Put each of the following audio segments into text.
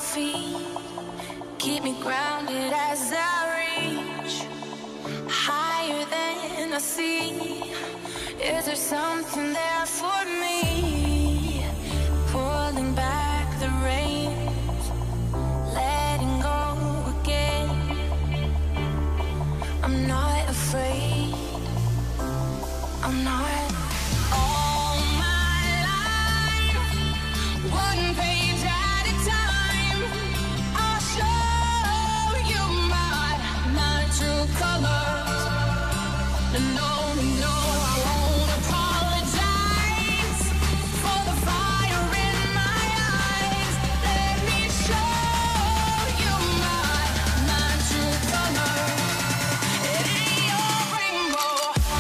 feet, keep me grounded as I reach higher than I see. Is there something there for me? Pulling back the reins, letting go again. I'm not afraid, I'm not. All my life, one page at a time, I'll show you my true colors. No, no, I won't apologize for the fire in my eyes. Let me show you my true colors. It ain't your rainbow.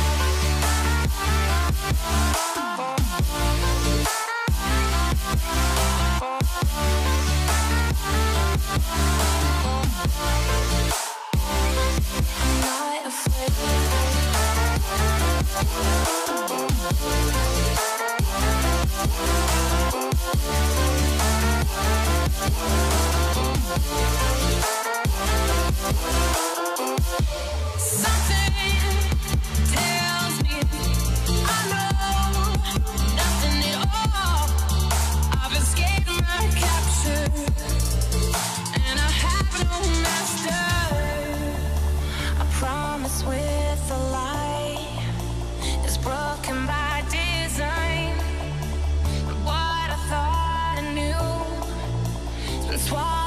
I'm not afraid. Something tells me I know nothing at all. I've escaped my capture, and I have no master. I promise with a lie is broken by design. What I thought I knew has been swallowed